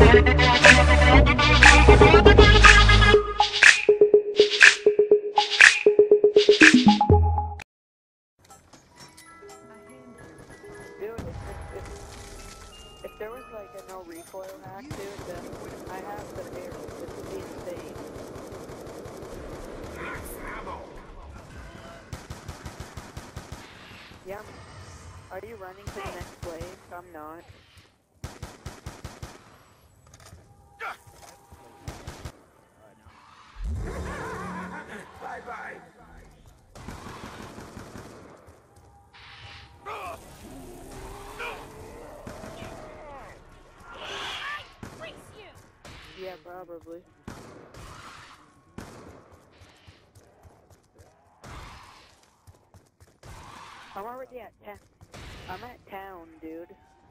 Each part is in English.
If there was like a no recoil hack, dude, then I have the barrel. This would be insane. Yeah. Are you running to the next wave? I'm not. Bye bye. Yeah, probably. I'm already at town. I'm at town, dude.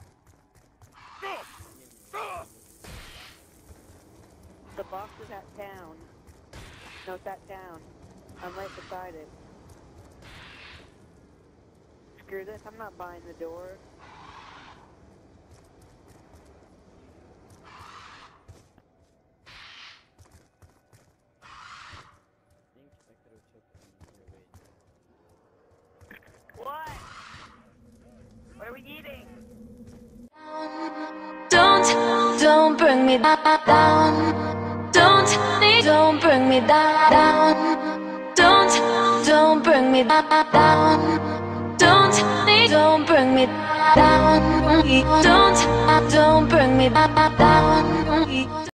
The box is at town. No, it's at town. I'm right beside it. Screw this, I'm not buying the door. What? What are we eating? Don't bring me down. Don't bring me down. Don't bring me down. Don't bring me down. Don't bring me down.